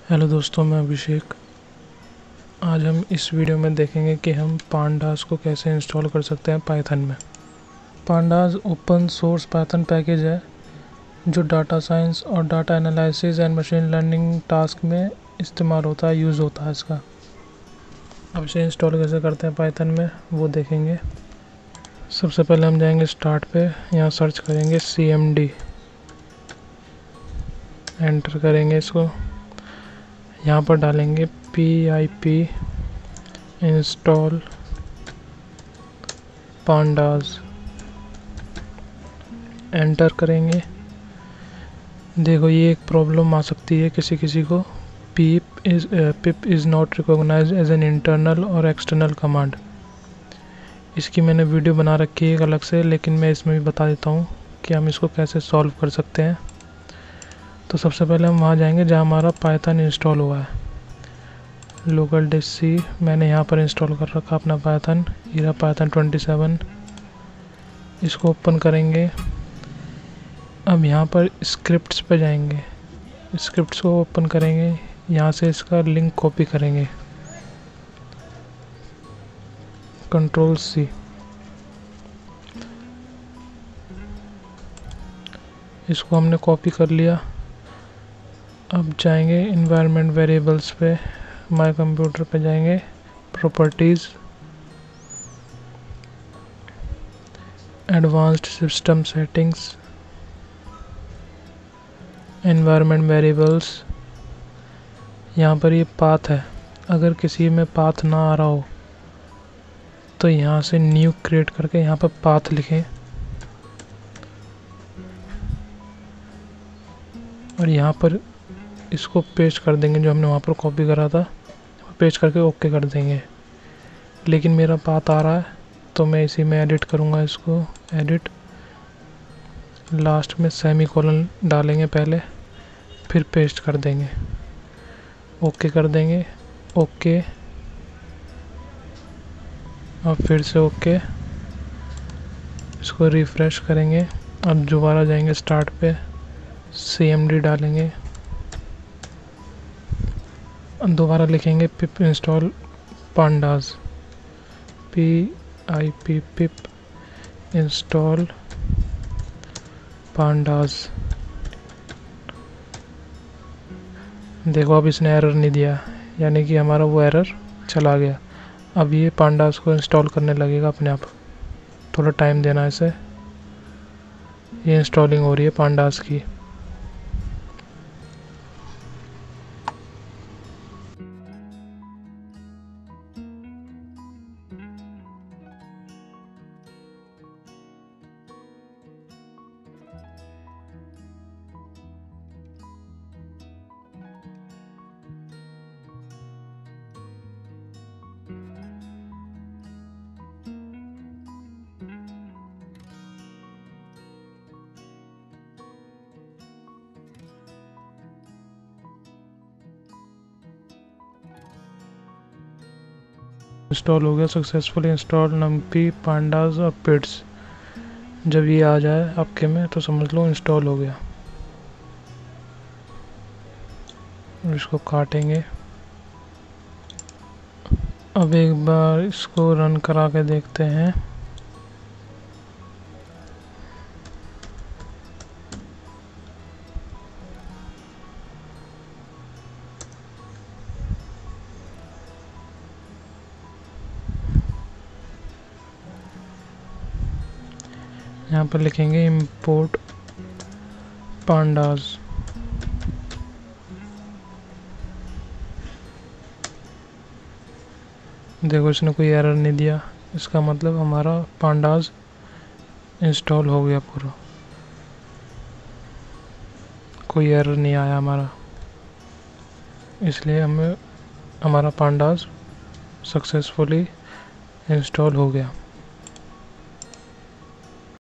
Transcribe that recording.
Hello दोस्तों, मैं अभिषेक। आज हम इस वीडियो में देखेंगे कि हम पांडास को कैसे इंस्टॉल कर सकते हैं पाइथन में। Pandas open source Python package है जो डाटा साइंस और data analysis and machine learning task में इस्तेमाल होता है, यूज़ होता है इसका। अब इसे इंस्टॉल कैसे करते हैं पाइथन में वो देखेंगे। सबसे पहले हम जाएंगे स्टार्ट पे, यहाँ सर्च करेंगे CMD, एंटर करेंगे इसको। यहाँ पर डालेंगे pip इंस्टॉल पांडास, एंटर करेंगे। देखो ये एक प्रॉब्लम आ सकती है किसी किसी को, pip is not recognized as an internal or external command. इसकी मैंने वीडियो बना रखी है एक अलग से, लेकिन मैं इसमें भी बता देता हूँ कि हम इसको कैसे सॉल्व कर सकते हैं। तो सबसे पहले हम वहाँ जाएंगे जहाँ हमारा पाइथन इंस्टॉल हुआ है। लोकल डिस्क C मैंने यहाँ पर इंस्टॉल कर रखा अपना पाइथन, ये रहा पाइथन 27। इसको ओपन करेंगे। अब यहाँ पर स्क्रिप्ट्स पे जाएंगे, स्क्रिप्ट्स को ओपन करेंगे। यहाँ से इसका लिंक कॉपी करेंगे, Ctrl+C। इसको हमने कॉपी कर लिया। अब जाएंगे इन्वायरमेंट वेरिएबल्स पे, माय कंप्यूटर पे जाएंगे, properties, advanced system settings, environment variables. यहाँ पर ये पाथ है, अगर किसी में पाथ ना आ रहा हो तो यहाँ से न्यू क्रिएट करके यहाँ पर पाथ लिखें और यहाँ पर इसको पेस्ट कर देंगे जो हमने वहाँ पर कॉपी करा था, पेस्ट करके ओके कर देंगे। लेकिन मेरा पाथ आ रहा है तो मैं इसी में एडिट करूँगा। इसको एडिट, लास्ट में सेमीकोलन डालेंगे पहले, फिर पेस्ट कर देंगे, ओके कर देंगे, ओके और फिर से ओके। इसको रिफ़्रेश करेंगे। अब दोबारा जाएंगे स्टार्ट पे, CMD डालेंगे, दोबारा लिखेंगे pip install pandas, PIP pip install pandas. देखो अब इसने एरर नहीं दिया, यानी कि हमारा वो एरर चला गया। अब ये पांडास को इंस्टॉल करने लगेगा अपने आप, थोड़ा टाइम देना इसे। ये इंस्टॉलिंग हो रही है पांडास की। इंस्टॉल हो गया सक्सेसफुली, इंस्टॉल numpy पांडास और पिट्स। जब ये आ जाए आपके में तो समझ लो इंस्टॉल हो गया। इसको काटेंगे। अब एक बार इसको रन करा के देखते हैं। यहाँ पर लिखेंगे import pandas। देखो इसने कोई एरर नहीं दिया, इसका मतलब हमारा पांडास इंस्टॉल हो गया पूरा, कोई एरर नहीं आया हमारा, इसलिए हमें हमारा पांडास सक्सेसफुली इंस्टॉल हो गया।